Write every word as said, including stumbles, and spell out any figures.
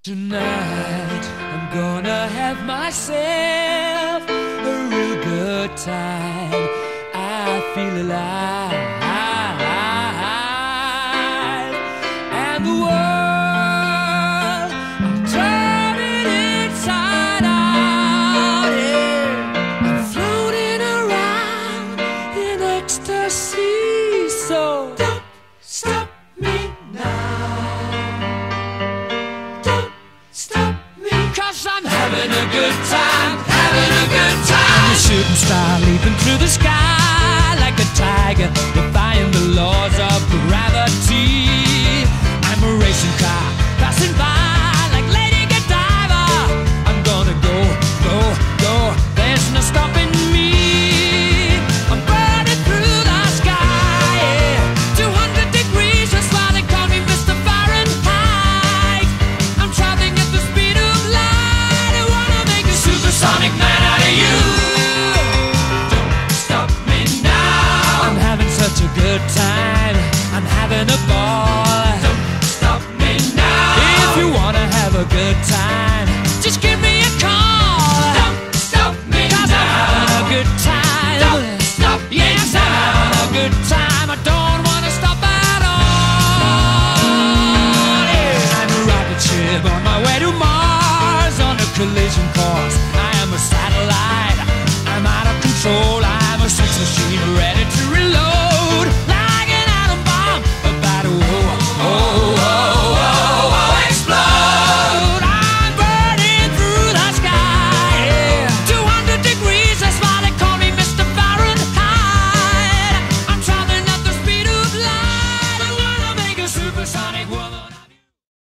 Tonight I'm gonna have myself a real good time. I feel alive, and the world, I'm turning inside out. Yeah. I'm floating around in ecstasy. So don't stop me now. I'm having a good time, having a good time. I'm a shooting star leaping through the sky like a tiger, defying the laws of gravity. I'm a racing car passing by like Lady Godiva. I'm gonna go, go, go. There's no stopping me. I'm burning through the sky, yeah. two hundred degrees, that's why they call me Mister Fahrenheit. I'm traveling at the speed of light. Supersonic man out of you. Don't stop me now. I'm having such a good time. I'm having a ball. Don't stop me now. If you wanna have a good time, just give me a call. Don't stop me now. 'Cause I'm having a good time. Don't stop me yes, now. I'm having a good time. I don't wanna stop at all. Yeah. I'm a rocket ship on my way to Mars on a collision course.